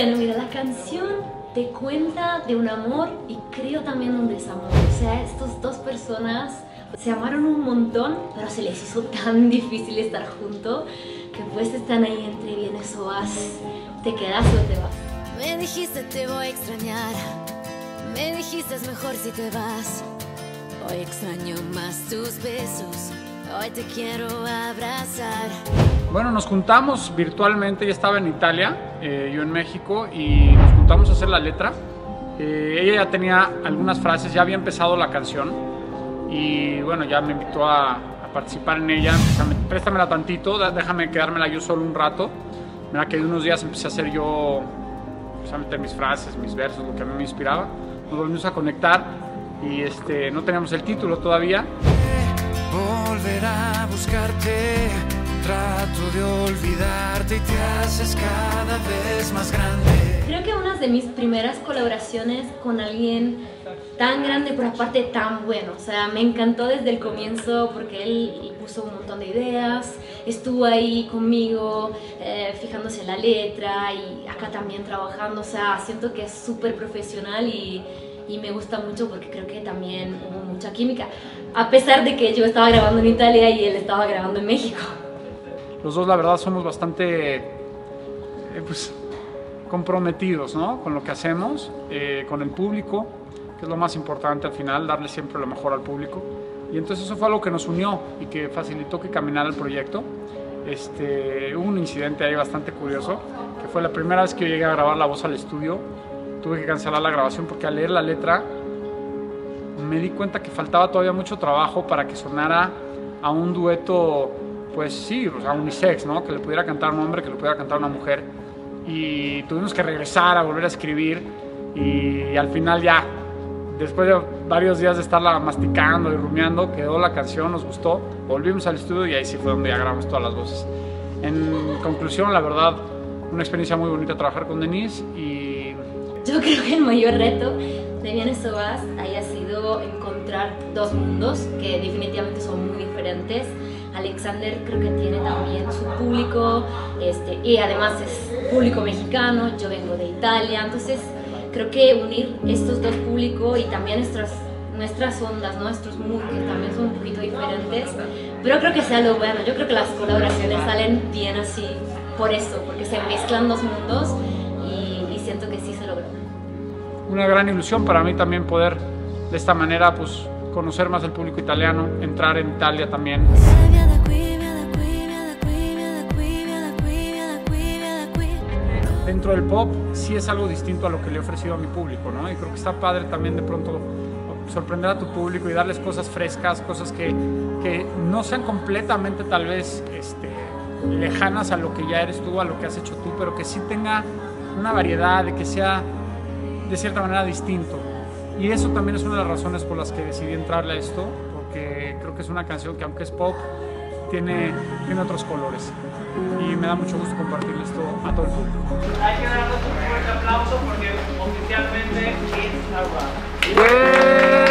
Bueno, mira, la canción te cuenta de un amor y creo también de un desamor. O sea, estas dos personas se amaron un montón, pero se les hizo tan difícil estar juntos que pues están ahí entre vienes o vas, te quedas o te vas. Me dijiste te voy a extrañar, me dijiste es mejor si te vas. Hoy extraño más tus besos, hoy te quiero abrazar. Bueno, nos juntamos virtualmente, ella estaba en Italia, yo en México, y nos juntamos a hacer la letra. Ella ya tenía algunas frases, ya había empezado la canción, y bueno, ya me invitó a participar en ella. Préstamela tantito, déjame quedármela yo solo un rato. Mira que unos días empecé a hacer yo, empecé a meter mis frases, mis versos, lo que a mí me inspiraba. Nos volvimos a conectar y no teníamos el título todavía. Volver a buscarte, trato de olvidarte y te haces cada vez más grande. Creo que una de mis primeras colaboraciones con alguien tan grande, pero aparte tan bueno. O sea, me encantó desde el comienzo porque él puso un montón de ideas, estuvo ahí conmigo, fijándose en la letra y acá también trabajando. O sea, siento que es súper profesional y me gusta mucho porque creo que también hubo mucha química. A pesar de que yo estaba grabando en Italia y él estaba grabando en México. Los dos, la verdad, somos bastante pues, comprometidos, ¿no? Con lo que hacemos, con el público, que es lo más importante al final, darle siempre lo mejor al público. Y entonces eso fue algo que nos unió y que facilitó que caminara el proyecto. Hubo un incidente ahí bastante curioso, que fue la primera vez que yo llegué a grabar la voz al estudio. Tuve que cancelar la grabación porque al leer la letra me di cuenta que faltaba todavía mucho trabajo para que sonara a un dueto, pues sí, o sea, unisex, ¿no? Que le pudiera cantar un hombre, que le pudiera cantar una mujer. Y tuvimos que regresar a volver a escribir y al final ya, después de varios días de estarla masticando y rumiando, quedó la canción, nos gustó, volvimos al estudio y ahí sí fue donde ya grabamos todas las voces. En conclusión, la verdad, una experiencia muy bonita trabajar con Denise y... Yo creo que el mayor reto de Vienes o Vas haya sido encontrar dos mundos que definitivamente son muy diferentes. Alexander creo que tiene también su público y además es público mexicano, yo vengo de Italia, entonces creo que unir estos dos públicos y también nuestras ondas, nuestros moods que también son un poquito diferentes, pero creo que sea lo bueno. Yo creo que las colaboraciones salen bien así por eso, porque se mezclan dos mundos y siento que sí se logró. Una gran ilusión para mí también poder de esta manera pues conocer más el público italiano, entrar en Italia también. Dentro del pop sí es algo distinto a lo que le he ofrecido a mi público, ¿no? Y creo que está padre también de pronto sorprender a tu público y darles cosas frescas, cosas que no sean completamente tal vez lejanas a lo que ya eres tú, a lo que has hecho tú, pero que sí tenga una variedad, de que sea de cierta manera distinto. Y eso también es una de las razones por las que decidí entrarle a esto, porque creo que es una canción que aunque es pop, tiene otros colores. Y me da mucho gusto compartirle esto a todo el público. Hay que darnos un fuerte aplauso porque oficialmente es Aguas.